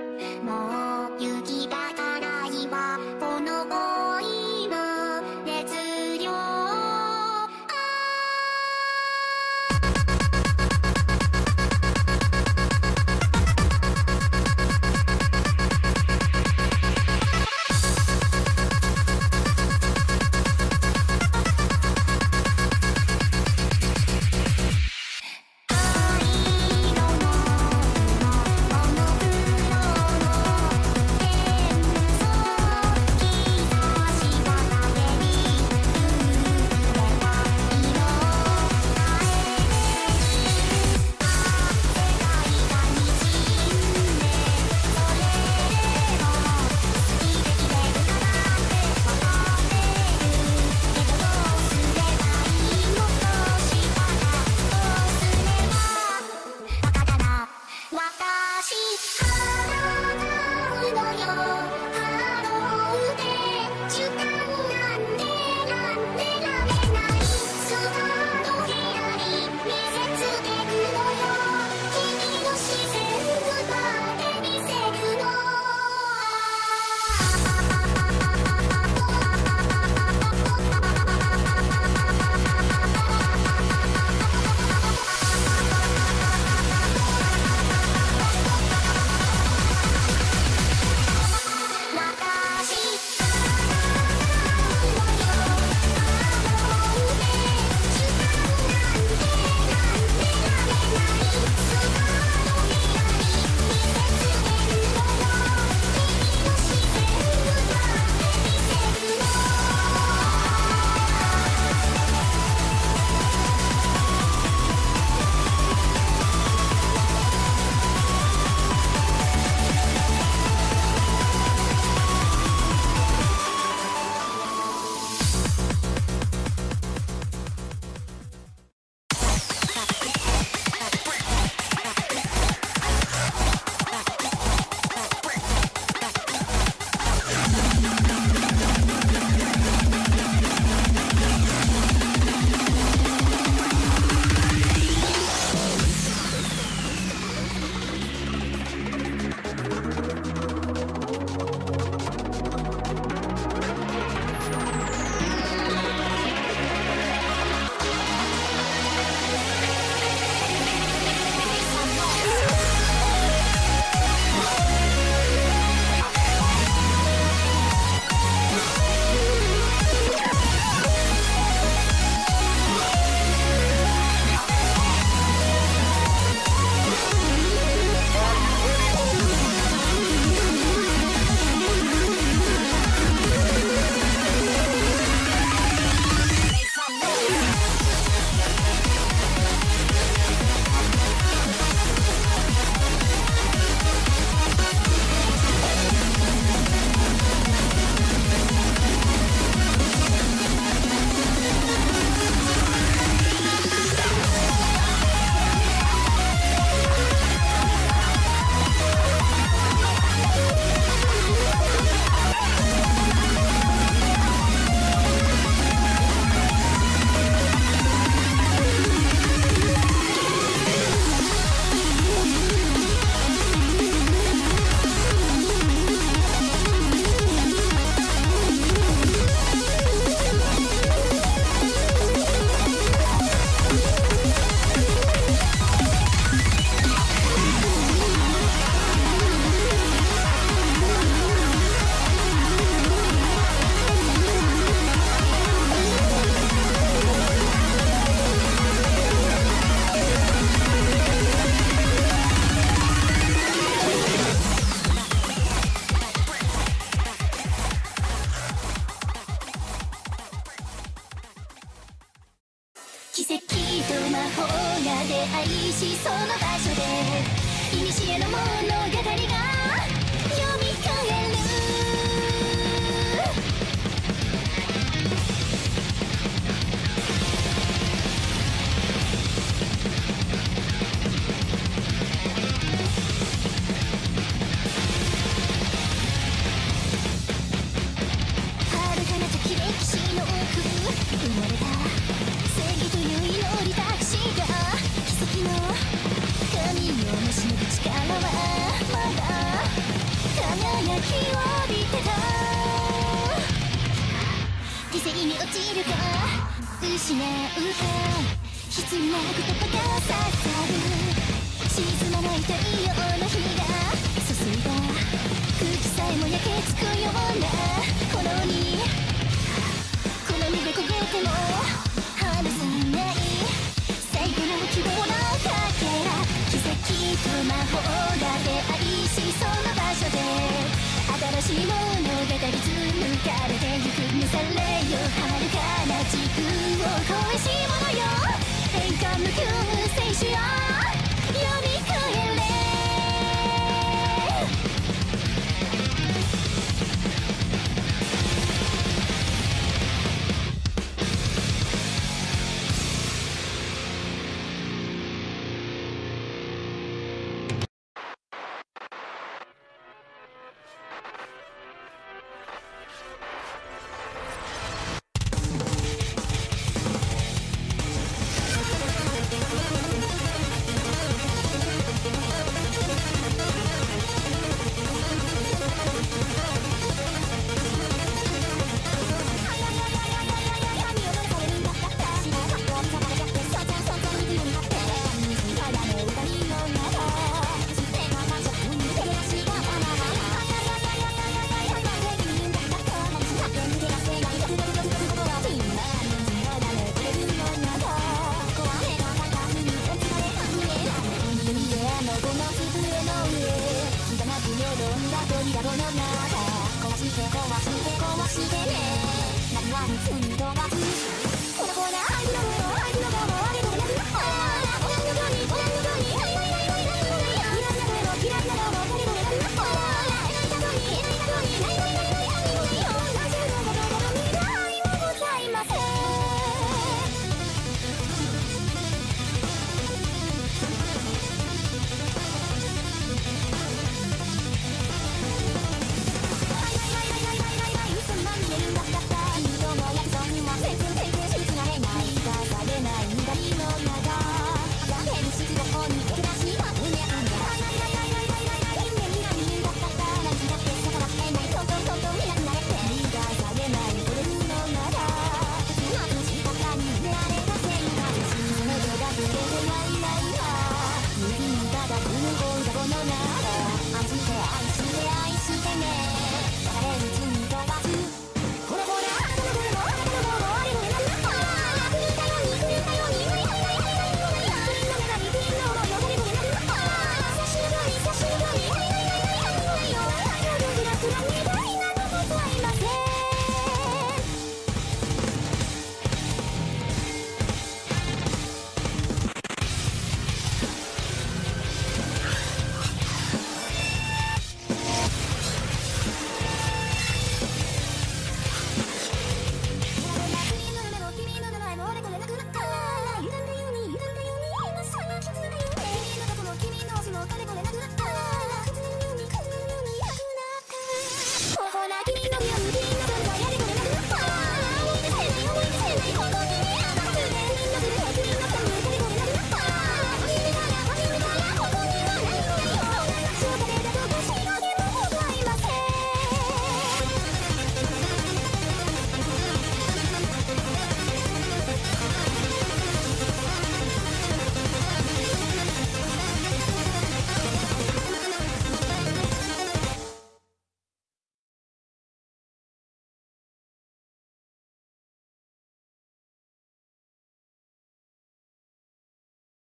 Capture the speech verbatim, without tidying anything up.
もう行きたかないわこの恋の熱量。 奇跡と魔法が出会いしその場所で古の物語がよみがえる。遥かな時歴史の奥生まれた正義という祈りたちが奇跡の神をもしのぐ力はまだ失うか必要な言葉が刺さる沈まない太陽の日が注いだ空気さえも焼けつくような炎に好みで焦げても離さない最後の希望のかけら奇跡と魔法が出会いしその場所で新しい物語紡がれてゆく見されよ遥かな時空を恋しいものよ変化無救世主よ蘇れ壊して壊してね何はに罪とはほらほら